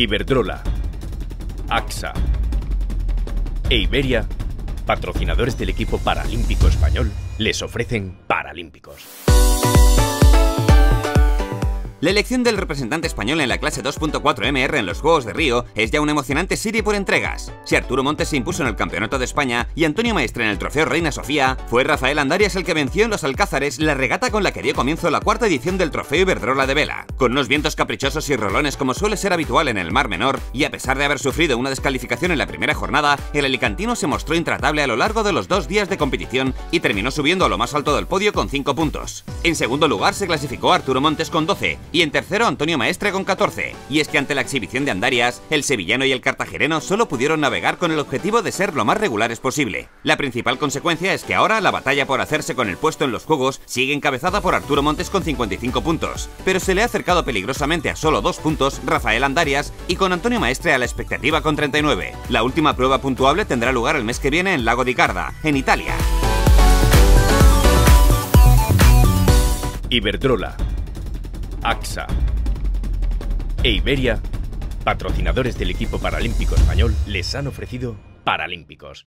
Iberdrola, AXA e Iberia, patrocinadores del equipo paralímpico español, les ofrecen Paralímpicos. La elección del representante español en la clase 2.4 MR en los Juegos de Río es ya una emocionante serie por entregas. Si Arturo Montes se impuso en el Campeonato de España y Antonio Maestre en el Trofeo Reina Sofía, fue Rafael Andarias el que venció en los Alcázares la regata con la que dio comienzo la cuarta edición del Trofeo Iberdrola de Vela. Con unos vientos caprichosos y rolones como suele ser habitual en el Mar Menor, y a pesar de haber sufrido una descalificación en la primera jornada, el alicantino se mostró intratable a lo largo de los 2 días de competición y terminó subiendo a lo más alto del podio con 5 puntos. En segundo lugar se clasificó Arturo Montes con 12 y en tercero Antonio Maestre con 14. Y es que ante la exhibición de Andarias, el sevillano y el cartagenero solo pudieron navegar con el objetivo de ser lo más regulares posible. La principal consecuencia es que ahora la batalla por hacerse con el puesto en los Juegos sigue encabezada por Arturo Montes con 55 puntos, pero se le ha acercado peligrosamente a solo 2 puntos Rafael Andarias y con Antonio Maestre a la expectativa con 39. La última prueba puntuable tendrá lugar el mes que viene en Lago di Garda, en Italia. Iberdrola, AXA e Iberia, patrocinadores del equipo paralímpico español, les han ofrecido Paralímpicos.